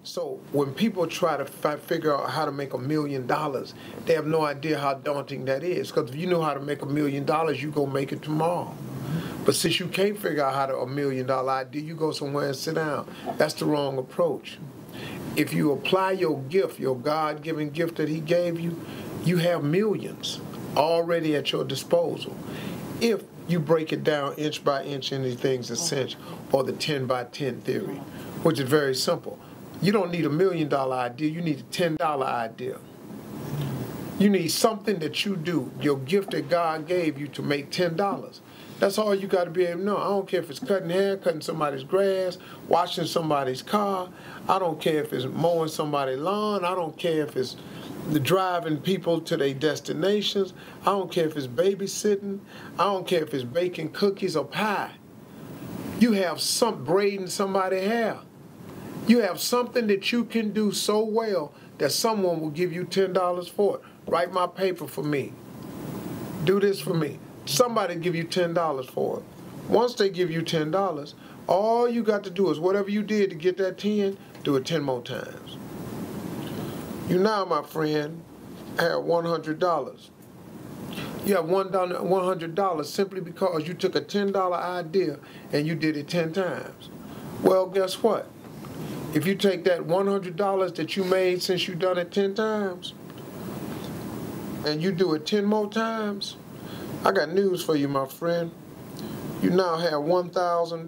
So when people try to figure out how to make $1 million, they have no idea how daunting that is. Because if you know how to make $1 million, you go make it tomorrow. But since you can't figure out how to $1 million idea, you go somewhere and sit down. That's the wrong approach. If you apply your gift, your God-given gift that He gave you, you have millions already at your disposal. If you break it down inch by inch into things essential, or the 10 by 10 theory, which is very simple. You don't need $1 million idea, you need a $10 idea. You need something that you do, your gift that God gave you, to make $10. That's all you got to be able to know. I don't care if it's cutting hair, cutting somebody's grass, washing somebody's car. I don't care if it's mowing somebody's lawn. I don't care if it's driving people to their destinations. I don't care if it's babysitting. I don't care if it's baking cookies or pie. You have braiding somebody's hair. You have something that you can do so well that someone will give you $10 for it. Write my paper for me. Do this for me. Somebody give you $10 for it. Once they give you $10, all you got to do is whatever you did to get that 10, do it 10 more times. You now, my friend, have $100. You have $100 simply because you took a $10 idea and you did it 10 times. Well, guess what? If you take that $100 that you made since you've done it 10 times and you do it 10 more times, I got news for you, my friend. You now have $1,000.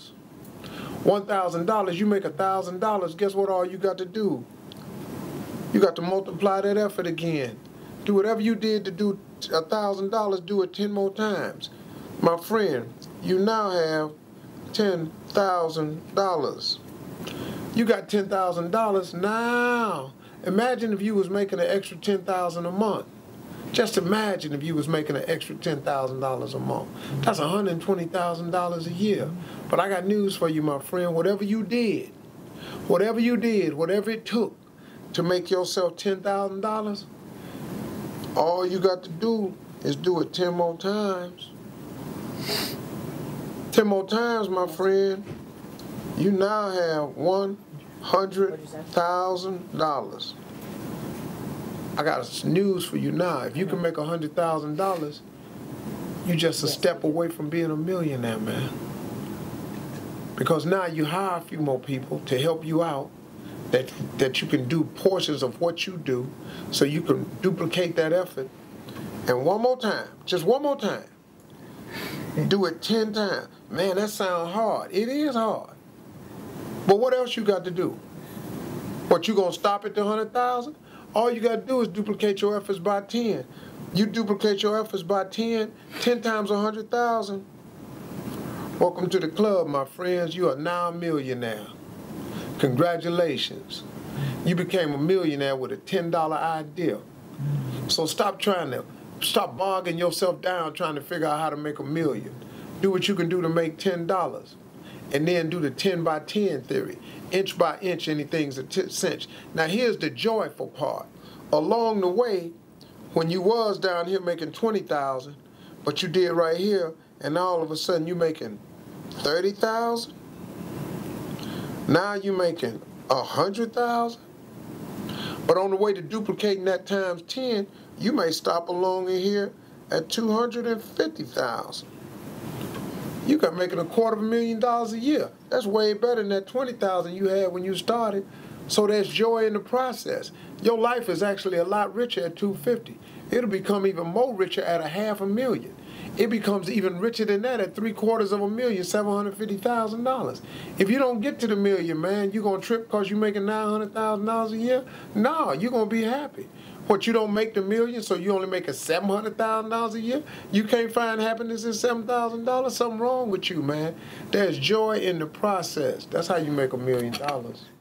$1,000, you make $1,000. Guess what all you got to do? You got to multiply that effort again. Do whatever you did to do $1,000, do it 10 more times. My friend, you now have $10,000. You got $10,000 now. Imagine if you was making an extra $10,000 a month. Just imagine if you was making an extra $10,000 a month. That's $120,000 a year. But I got news for you, my friend. Whatever you did, whatever it took to make yourself $10,000, all you got to do is do it 10 more times. 10 more times, my friend. You now have $100,000. I got news for you now. If you can make $100,000, you're just a step away from being a millionaire, man. Because now you hire a few more people to help you out, that you can do portions of what you do, so you can duplicate that effort. And one more time, just one more time, do it 10 times. Man, that sounds hard. It is hard. But what else you got to do? What, you gonna stop at the 100,000? All you got to do is duplicate your efforts by 10. You duplicate your efforts by 10 times 100,000. Welcome to the club, my friends. You are now a millionaire. Congratulations. You became a millionaire with a $10 idea. So stop bogging yourself down trying to figure out how to make $1 million. Do what you can do to make $10. And then do the 10 by 10 theory. Inch by inch, anything's a cinch. Now here's the joyful part. Along the way, when you was down here making 20,000, but you did right here, and all of a sudden you making 30,000. Now you making 100,000. But on the way to duplicating that times 10, you may stop along in here at 250,000. You got making $250,000 a year. That's way better than that 20,000 you had when you started. So there's joy in the process. Your life is actually a lot richer at 250. It'll become even more richer at $500,000. It becomes even richer than that at $750,000, $750,000. If you don't get to the million, man, you gonna trip because you're making $900,000 a year? No, you're gonna be happy. What, you don't make the million, so you only make $700,000 a year? You can't find happiness in $7,000? Something wrong with you, man. There's joy in the process. That's how you make $1 million.